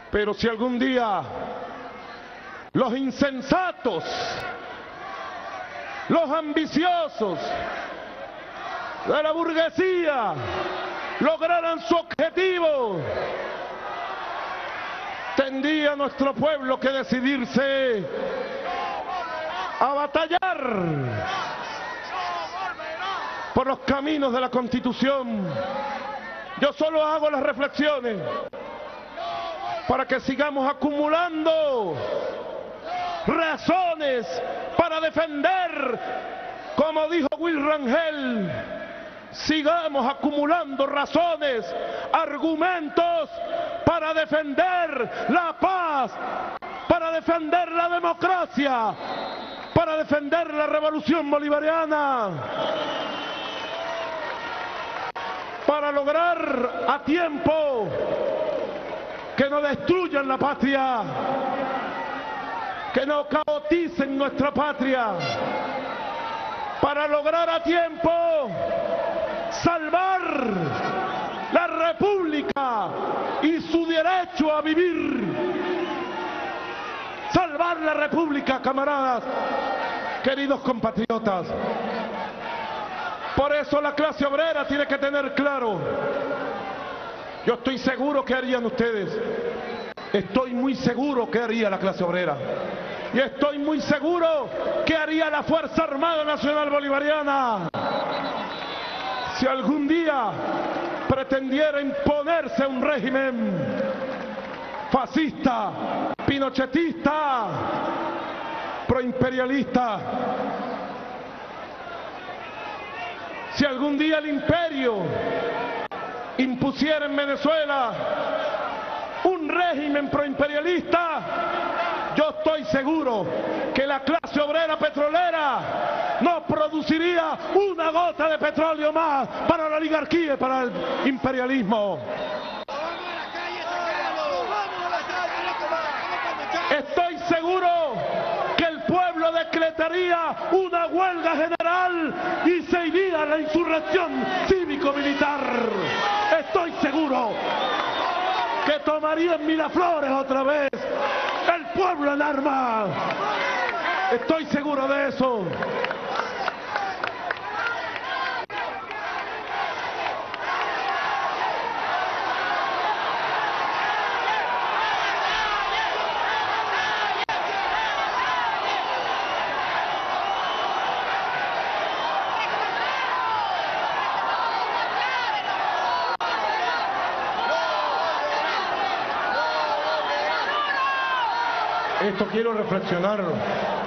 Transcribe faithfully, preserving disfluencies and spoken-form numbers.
Pero si algún día los insensatos, los ambiciosos de la burguesía lograran su objetivo, tendría nuestro pueblo que decidirse a batallar por los caminos de la Constitución. Yo solo hago las reflexiones para que sigamos acumulando razones para defender, como dijo Will Rangel, sigamos acumulando razones, argumentos para defender la paz, para defender la democracia, para defender la revolución bolivariana, para lograr a tiempo que no destruyan la patria, que no caoticen nuestra patria, para lograr a tiempo salvar la República y su derecho a vivir. Salvar la República, camaradas, queridos compatriotas. Por eso la clase obrera tiene que tener claro. Yo estoy seguro que harían ustedes. Estoy muy seguro que haría la clase obrera. Y estoy muy seguro que haría la Fuerza Armada Nacional Bolivariana. Si algún día pretendiera imponerse un régimen fascista, pinochetista, proimperialista, si algún día el imperio impusiera en Venezuela un régimen proimperialista, yo estoy seguro que la clase obrera petrolera no produciría una gota de petróleo más para la oligarquía y para el imperialismo. Estoy seguro que el pueblo decretaría una huelga general y se iría a la insurrección cívico-militar. Estoy seguro que tomarían Miraflores otra vez, el pueblo en armas. Estoy seguro de eso. Esto quiero reflexionarlo.